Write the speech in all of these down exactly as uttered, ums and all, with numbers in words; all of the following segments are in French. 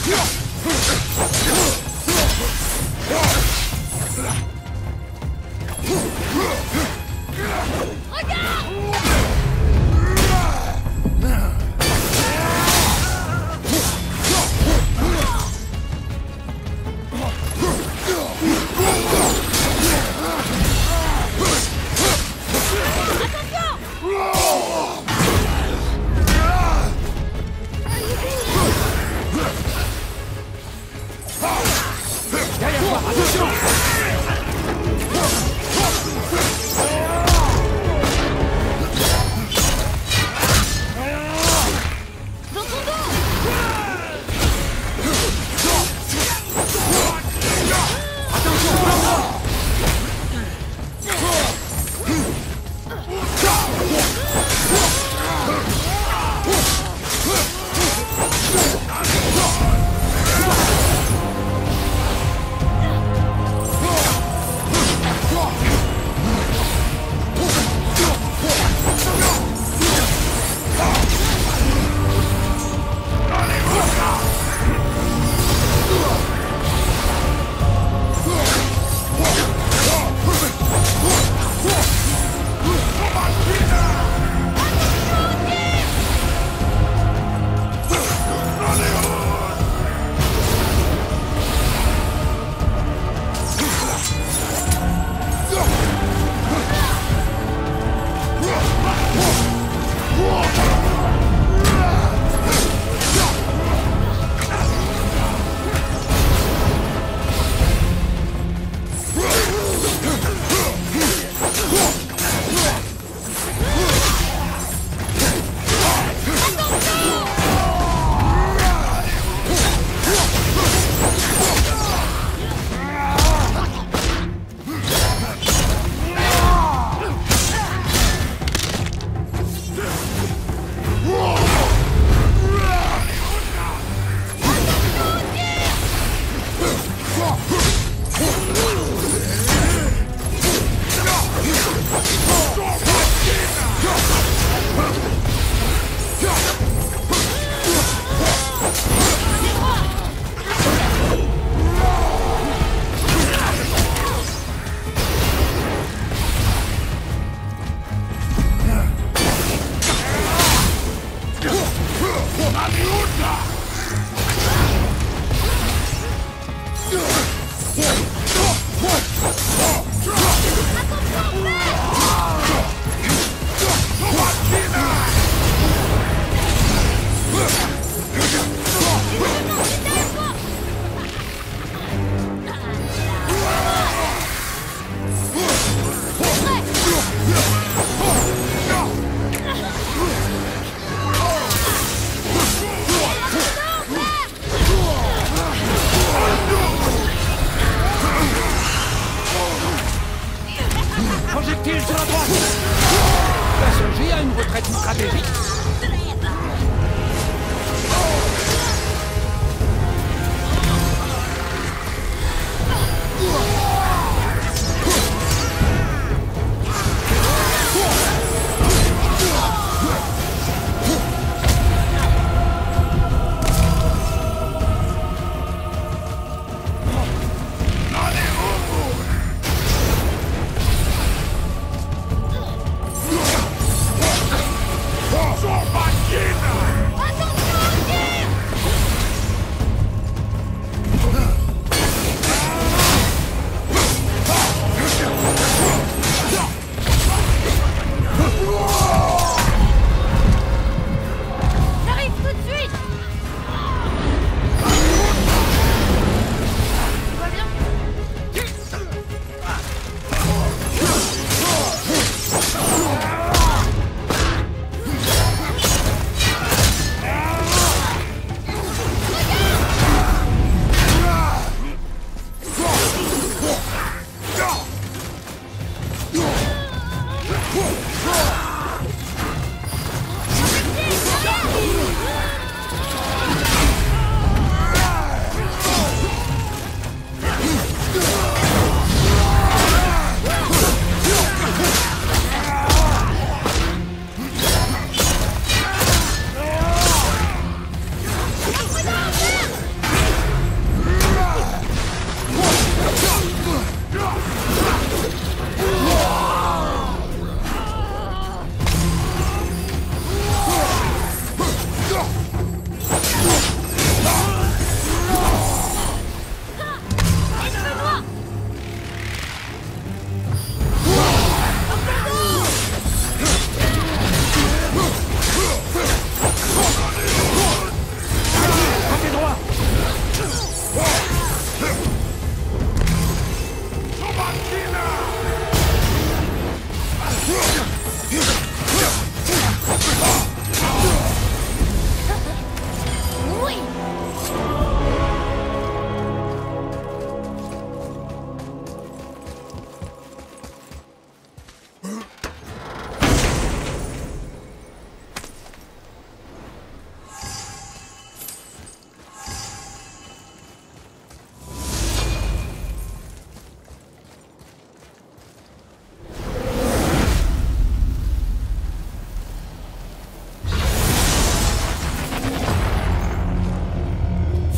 Huh!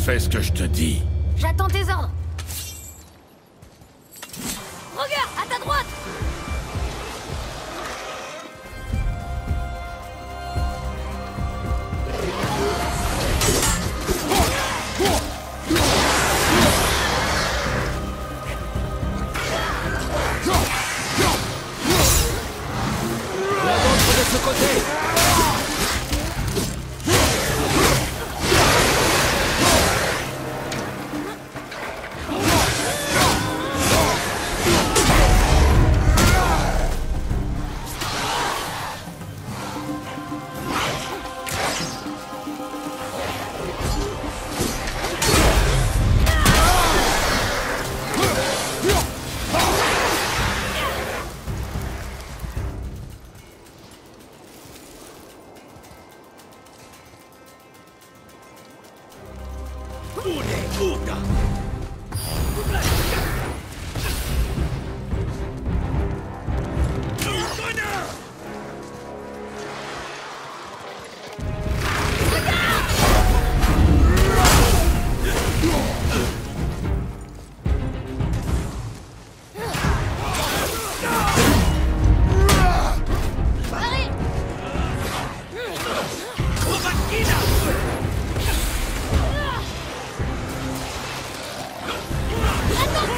Fais ce que je te dis. J'attends tes ordres. Regarde, à ta droite. La montre de ce côté. Attends.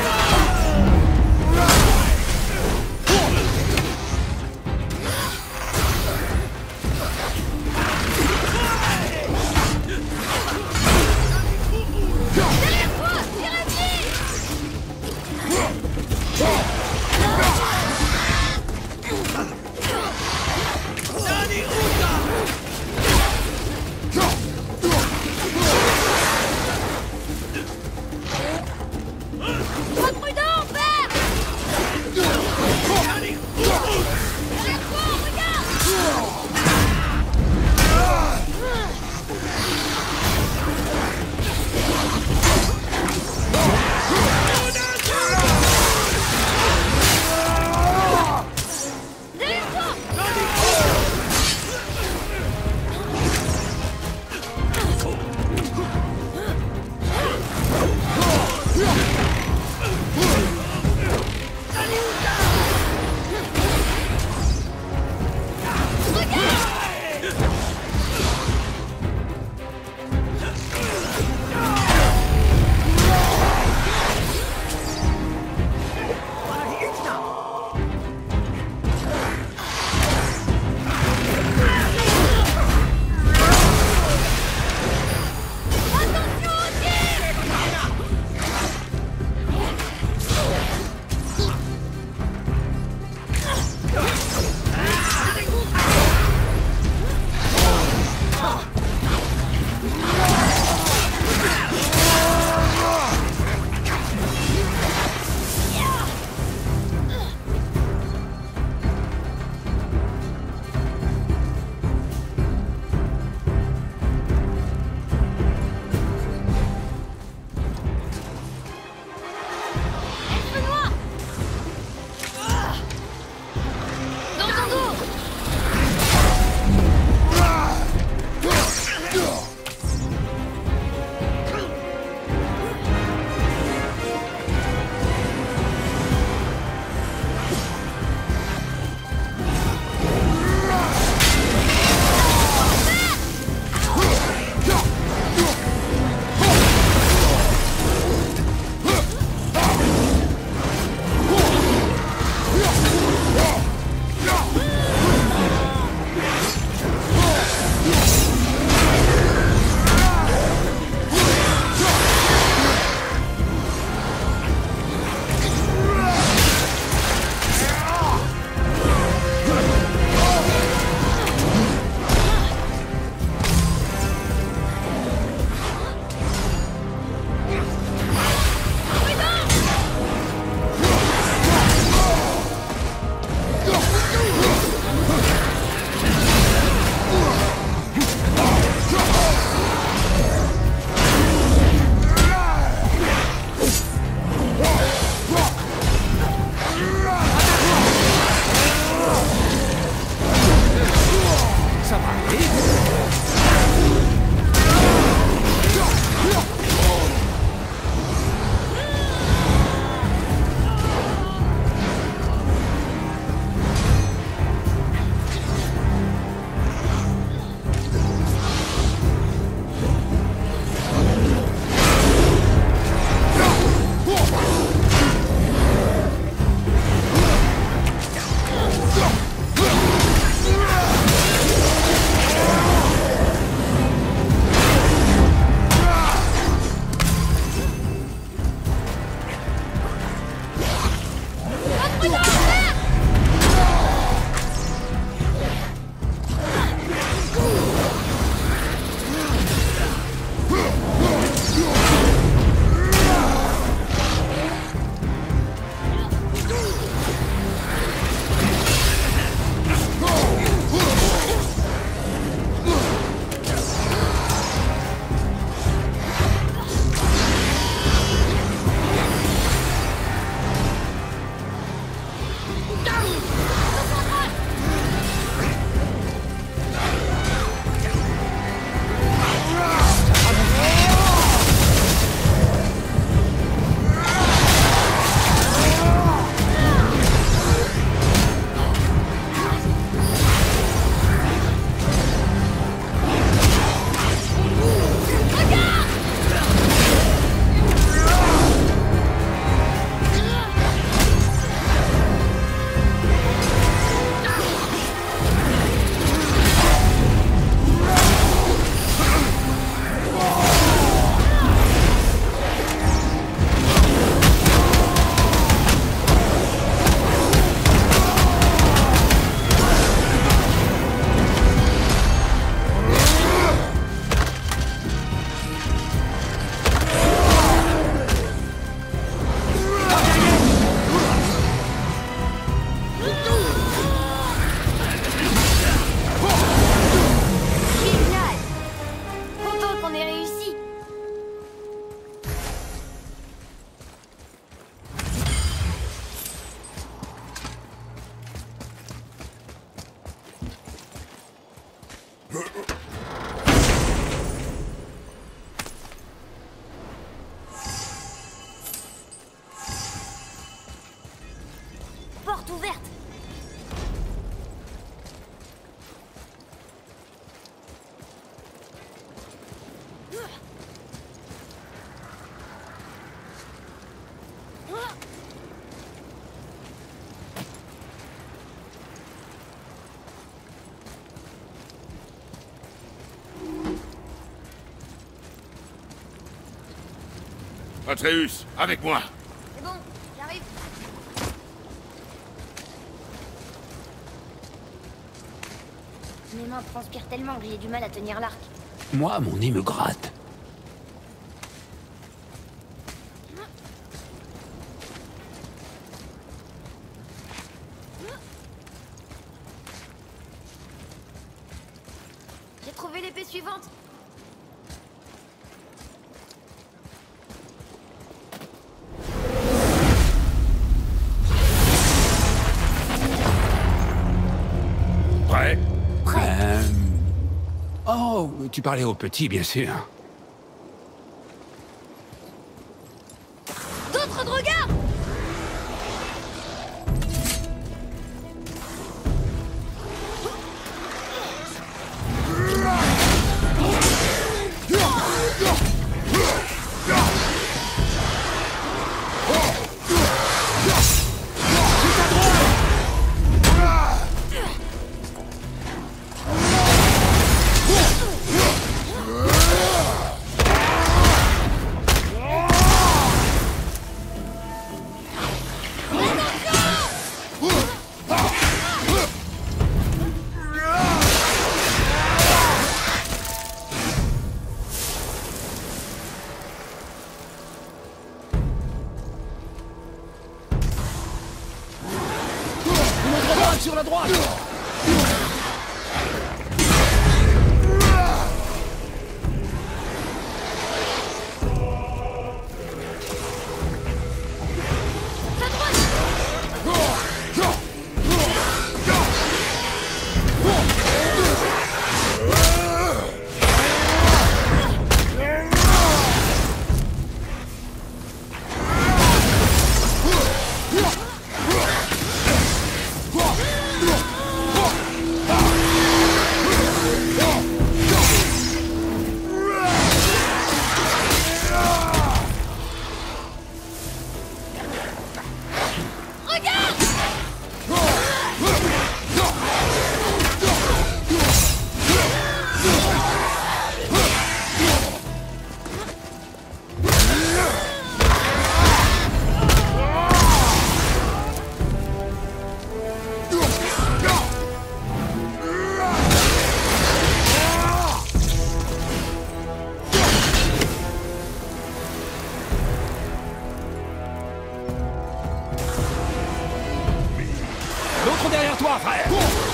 ouverte. Atreus, avec moi. C'est bon, j'arrive. Mes mains transpirent tellement que j'ai du mal à tenir l'arc. Moi, mon nez me gratte. J'ai trouvé l'épée suivante. Prêt? Euh... Oh, tu parlais au petit, bien sûr. D'autres de regard. Sur la droite! L'autre derrière toi, frère!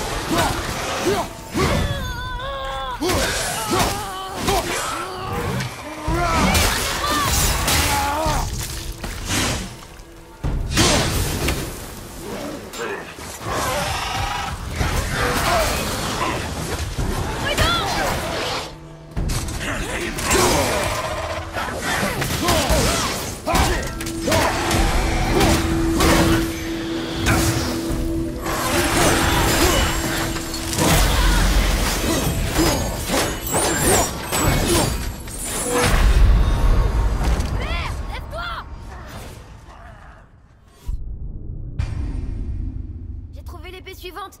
J'ai trouvé l'épée suivante.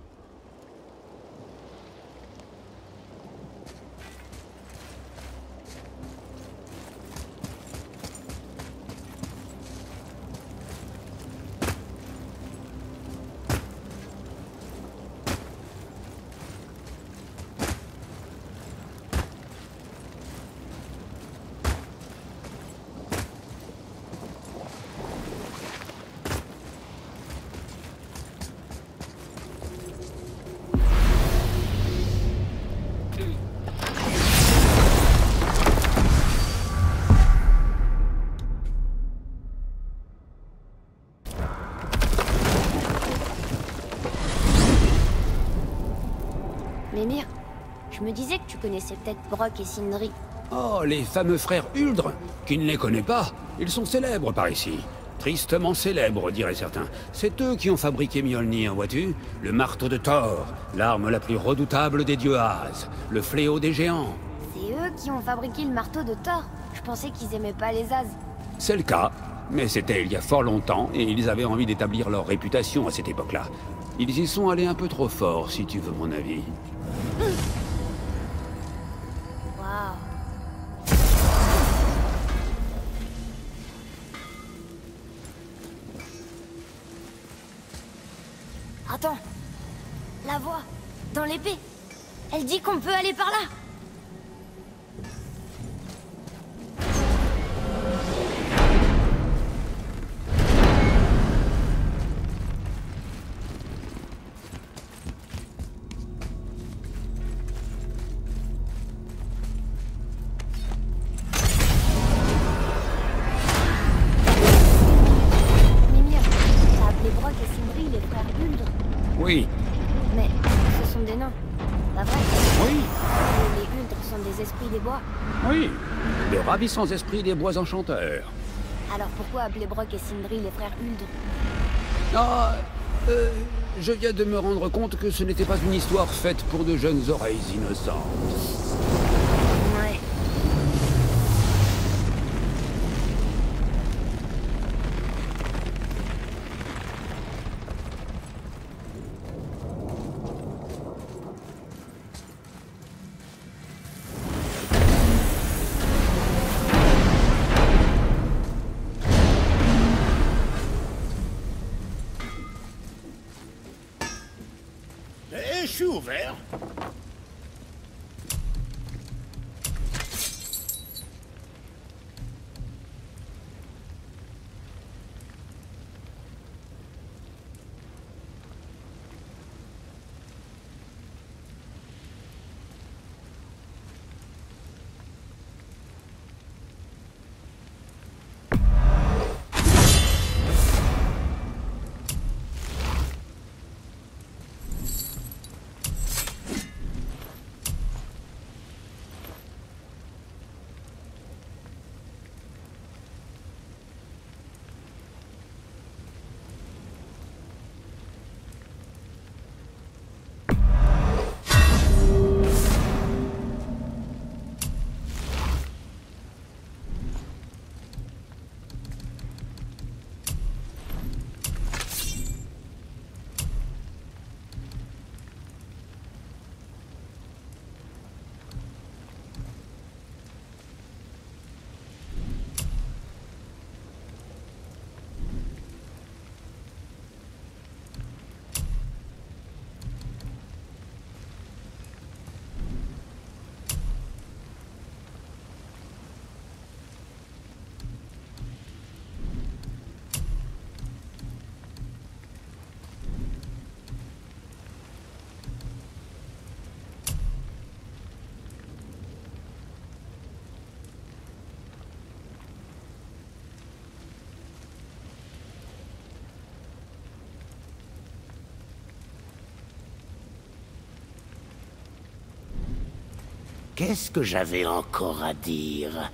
Mémir, je me disais que tu connaissais peut-être Brok et Sindri. Oh, les fameux frères Uldre. Qui ne les connaît pas? Ils sont célèbres par ici. Tristement célèbres, diraient certains. C'est eux qui ont fabriqué Mjolnir, vois-tu? Le marteau de Thor, l'arme la plus redoutable des dieux As, le fléau des géants. C'est eux qui ont fabriqué le marteau de Thor. Je pensais qu'ils aimaient pas les As. C'est le cas, mais c'était il y a fort longtemps, et ils avaient envie d'établir leur réputation à cette époque-là. Ils y sont allés un peu trop fort, si tu veux mon avis. Waouh. Attends. La voix. Dans l'épée. Elle dit qu'on peut aller par là. Mimir, t'as appelé Brock et Sindri les frères Uldre. Oui, Mais ce sont des nains. Pas vrai? oui, Et les Uldre sont des esprits des bois. oui. De ravissants esprits des bois enchanteurs. Alors pourquoi appeler Brock et Sindri les frères Uldre? Ah, euh, je viens de me rendre compte que ce n'était pas une histoire faite pour de jeunes oreilles innocentes. Ouais. Eh, je suis ouvert. Qu'est-ce que j'avais encore à dire?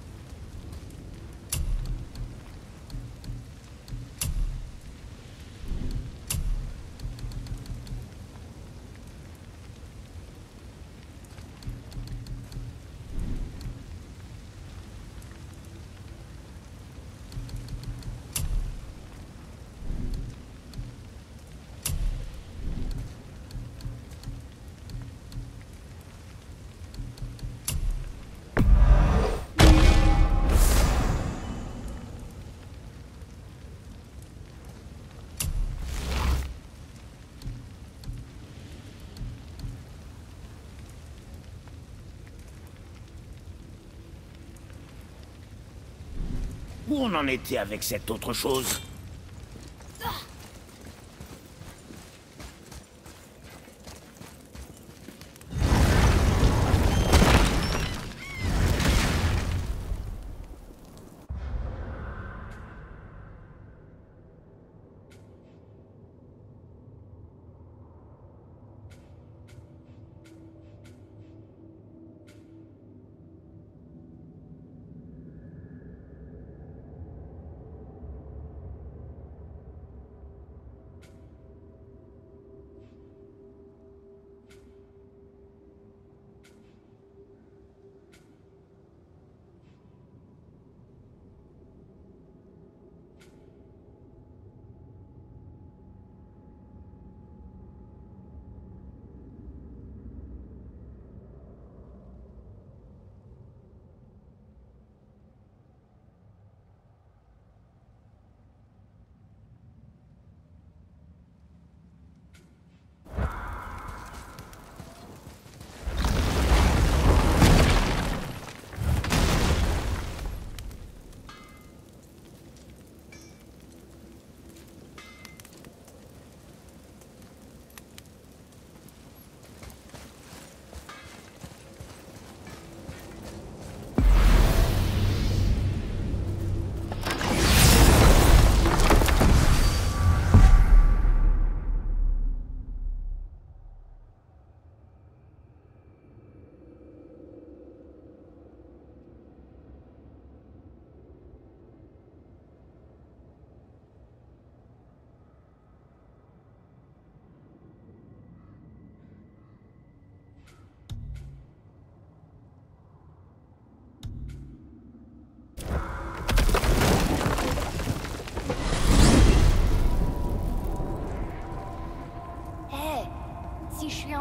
Où on en était avec cette autre chose?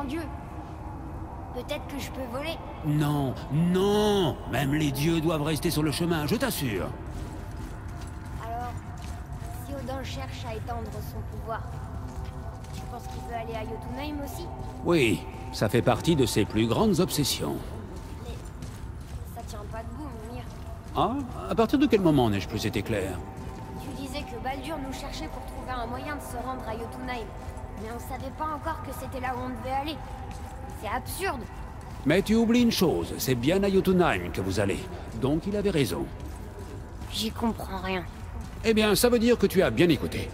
dieu. Peut-être que je peux voler. Non, non! Même les dieux doivent rester sur le chemin, je t'assure. Alors, si Odin cherche à étendre son pouvoir, tu penses qu'il veut aller à Jotunheim aussi? Oui, ça fait partie de ses plus grandes obsessions. Mais ça tient pas debout, Mimir. Ah, à partir de quel moment n'ai-je plus été clair? Tu disais que Baldur nous cherchait pour trouver un moyen de se rendre à Jotunheim. Mais on savait pas encore que c'était là où on devait aller. C'est absurde. Mais tu oublies une chose, c'est bien à Jotunheim que vous allez. Donc il avait raison. J'y comprends rien. Eh bien, ça veut dire que tu as bien écouté.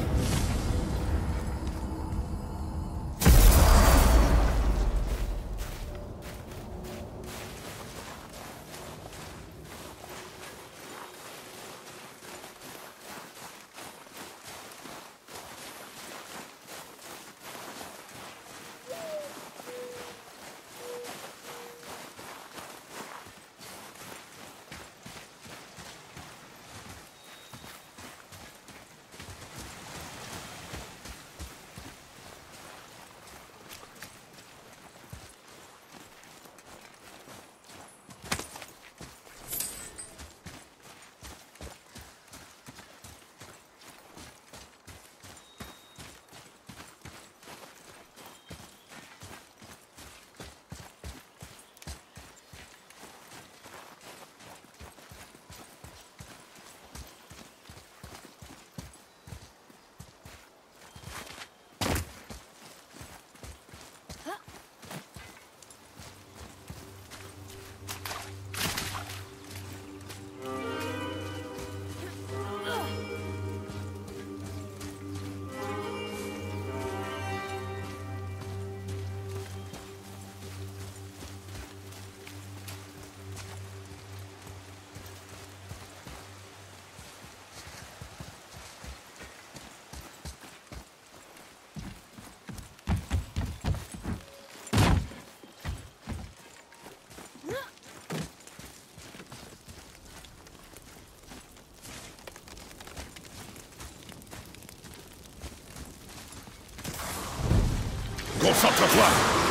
Concentre-toi!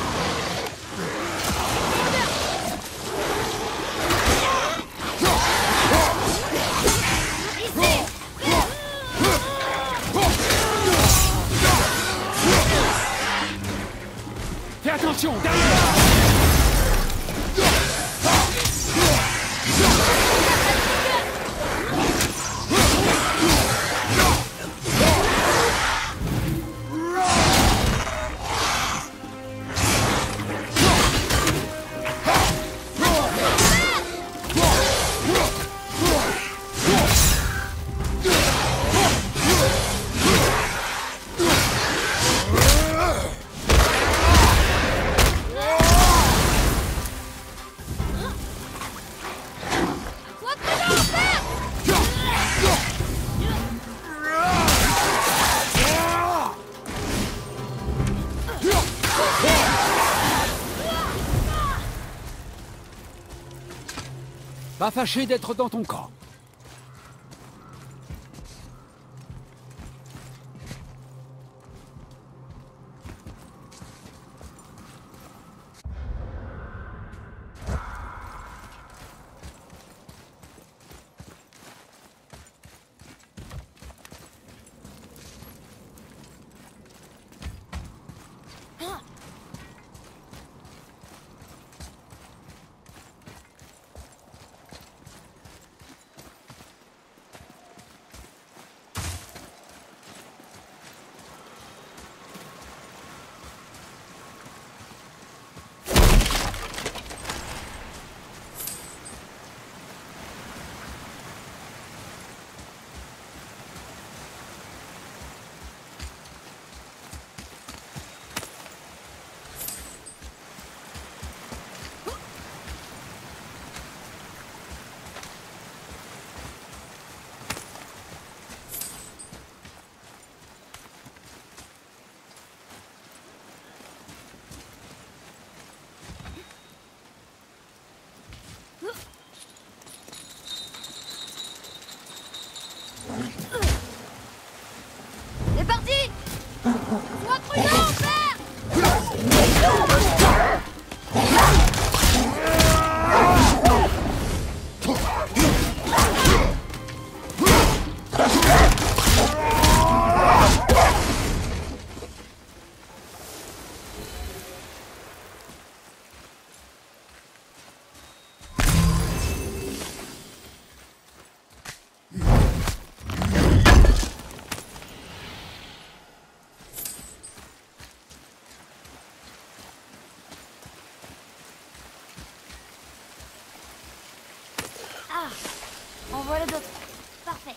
Fais attention, derrière! Pas fâché d'être dans ton camp. Ah, en voilà d'autres. Parfait.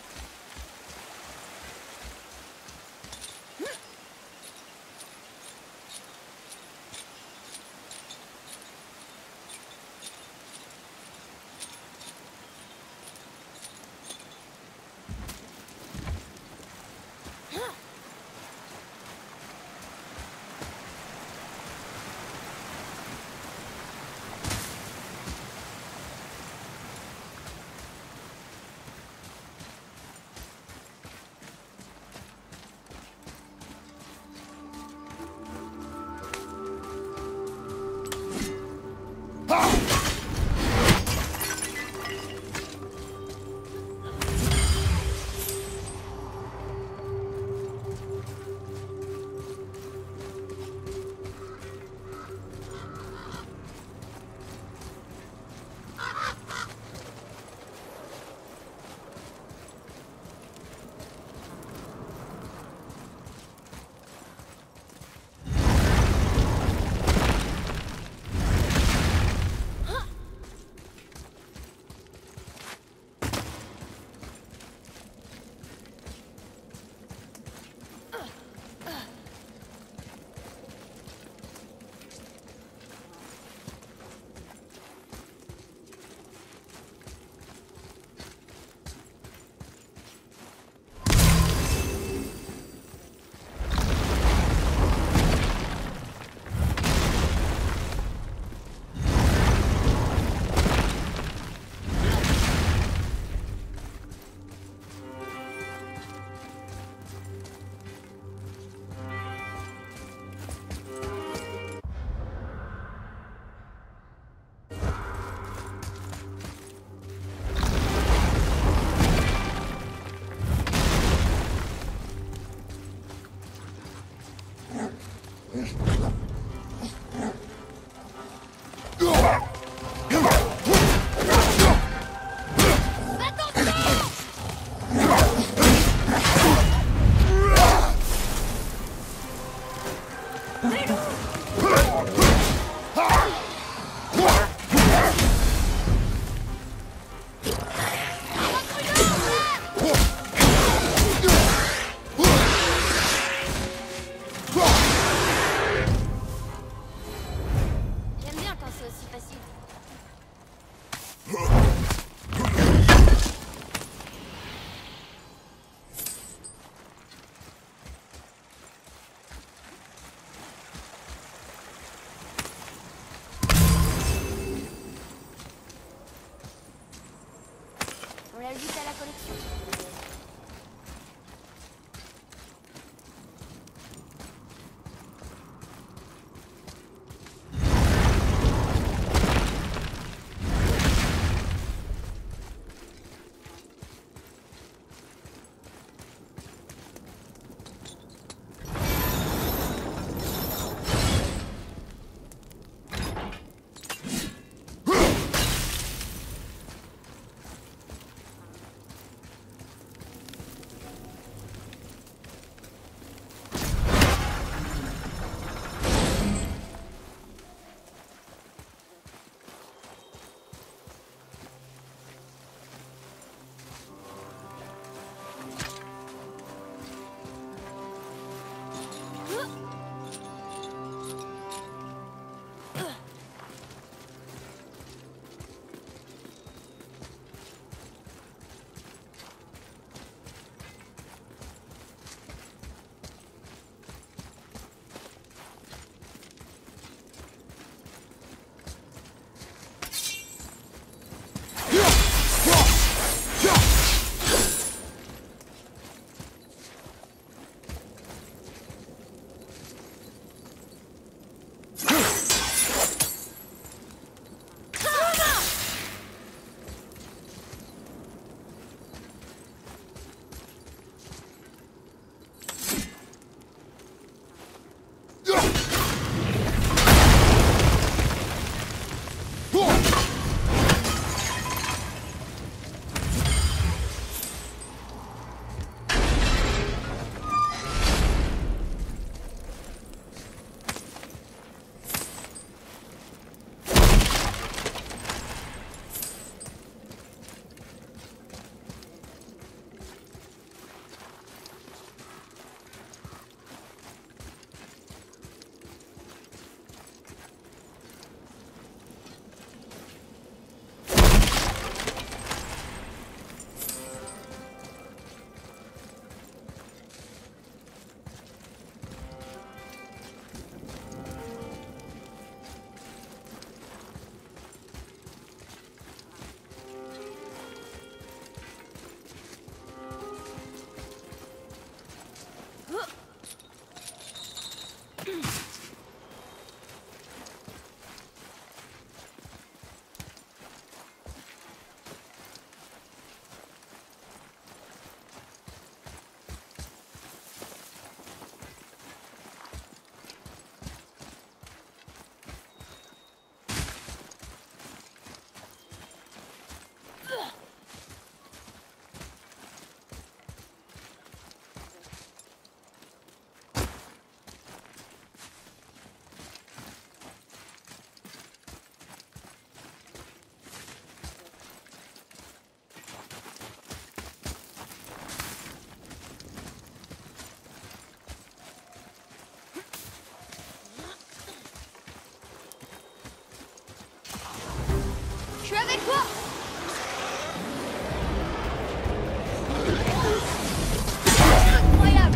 On l'ajoute à la collection. Incroyable!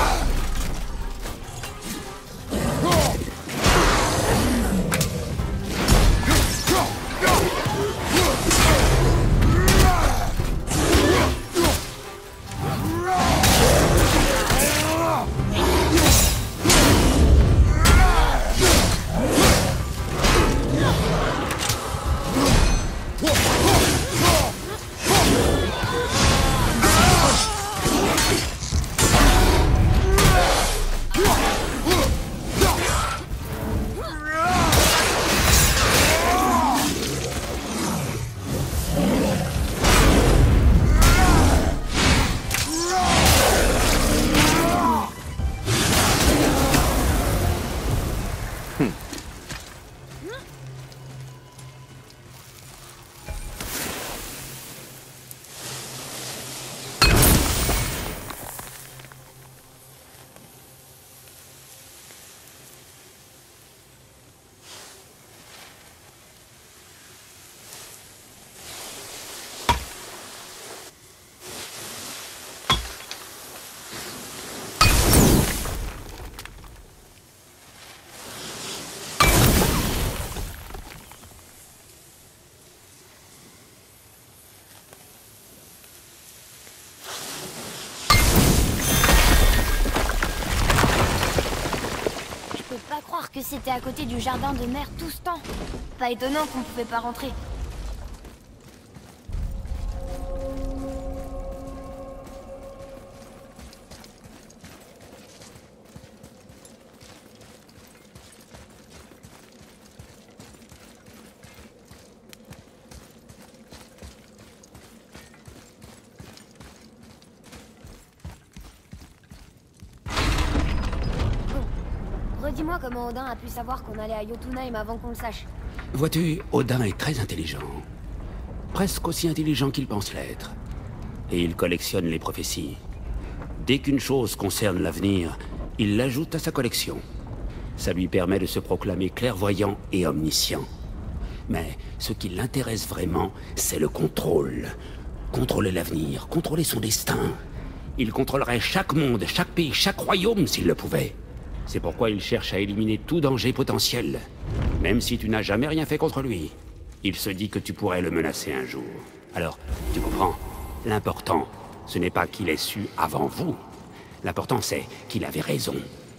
Pas croire que c'était à côté du jardin de mer tout ce temps. Pas étonnant qu'on pouvait pas rentrer. Redis-moi comment Odin a pu savoir qu'on allait à Jotunheim avant qu'on le sache. Vois-tu, Odin est très intelligent. Presque aussi intelligent qu'il pense l'être. Et il collectionne les prophéties. Dès qu'une chose concerne l'avenir, il l'ajoute à sa collection. Ça lui permet de se proclamer clairvoyant et omniscient. Mais ce qui l'intéresse vraiment, c'est le contrôle. Contrôler l'avenir, contrôler son destin. Il contrôlerait chaque monde, chaque pays, chaque royaume s'il le pouvait. C'est pourquoi il cherche à éliminer tout danger potentiel. Même si tu n'as jamais rien fait contre lui. Il se dit que tu pourrais le menacer un jour. Alors, tu comprends? L'important, ce n'est pas qu'il ait su avant vous. L'important, c'est qu'il avait raison.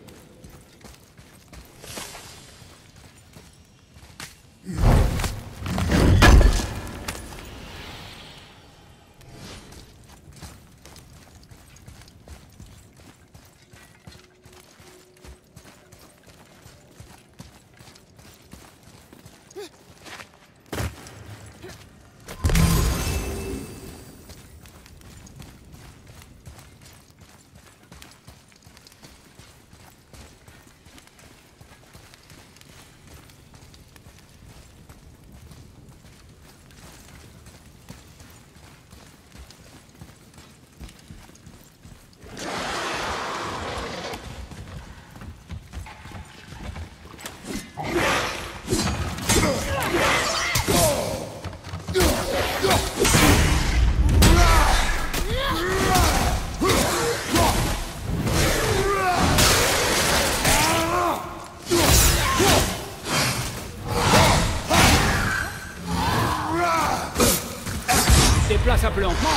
Déplace un peu lentement.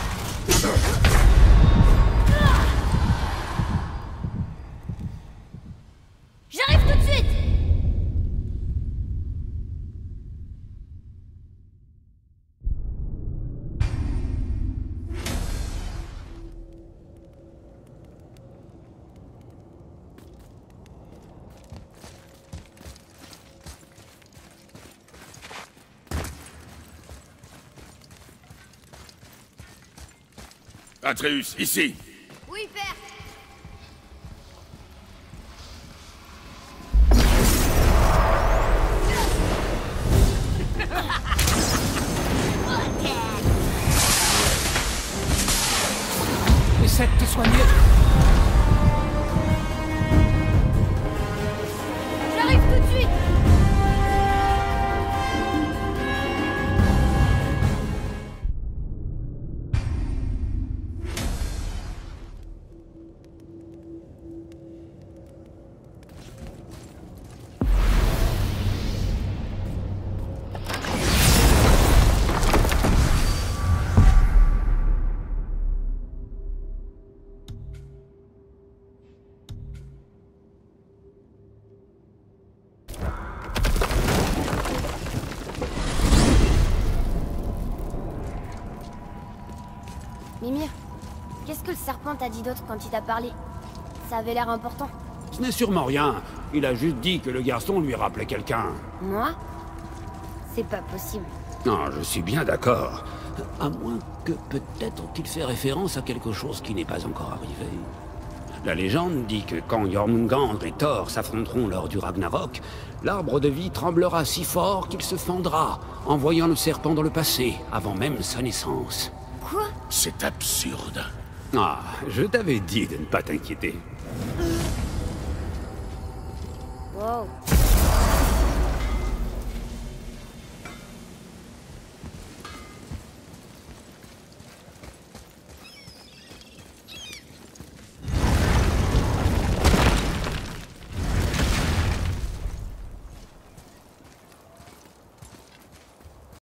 J'arrive tout de suite. Atreus, ici! Oui, père. Essaie de te soigner. J'arrive tout de suite. Mimir, qu'est-ce que le serpent t'a dit d'autre quand il t'a parlé? Ça avait l'air important. Ce n'est sûrement rien. Il a juste dit que le garçon lui rappelait quelqu'un. Moi? C'est pas possible. Non, je suis bien d'accord. À moins que peut-être qu'il fait référence à quelque chose qui n'est pas encore arrivé. La légende dit que quand Jormungandr et Thor s'affronteront lors du Ragnarok, l'arbre de vie tremblera si fort qu'il se fendra, envoyant le serpent dans le passé, avant même sa naissance. Quoi? C'est absurde. Ah, je t'avais dit de ne pas t'inquiéter. Wow.